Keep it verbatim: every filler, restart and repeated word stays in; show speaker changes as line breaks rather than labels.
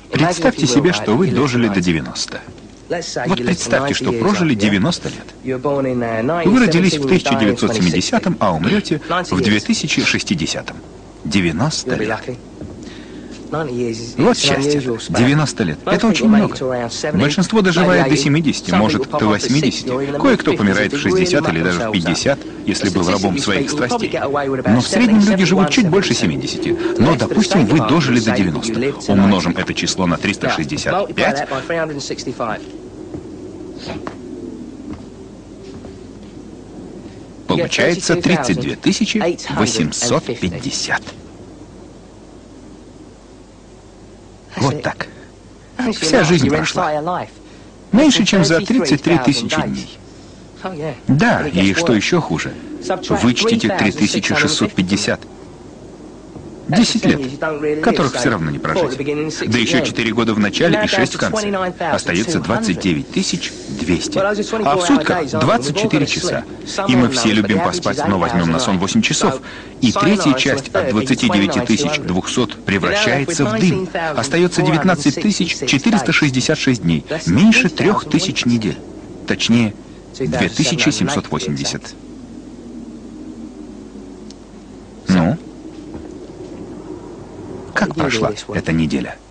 Представьте себе, что вы дожили до девяноста. Вот представьте, что прожили девяносто лет. Вы родились в тысяча девятьсот семидесятом, а умрете в две тысячи шестидесятом. девяносто лет. Вот счастье. девяносто лет. Это очень много. Большинство доживает до семидесяти, может, до восьмидесяти. Кое-кто помирает в шестьдесят или даже в пятьдесят, если был рабом своих страстей. Но в среднем люди живут чуть больше семидесяти. Но, допустим, вы дожили до девяноста. Умножим это число на триста шестьдесят пять. Получается тридцать две тысячи восемьсот пятьдесят. Вот так. Вся жизнь прошла. Меньше, чем за тридцать три тысячи дней. Да, и что еще хуже? Вычтите три тысячи шестьсот пятьдесят. десять лет, которых все равно не прожить. Да еще четыре года в начале и шесть в конце. Остается двадцать девять тысяч двести. А в сутках двадцать четыре часа. И мы все любим поспать, но возьмем на сон восемь часов. И третья часть от двадцати девяти тысяч двухсот превращается в дым. Остается девятнадцать тысяч четыреста шестьдесят шесть дней. Меньше трех тысяч недель. Точнее, две тысячи семьсот восемьдесят. Ну? Как прошла эта неделя?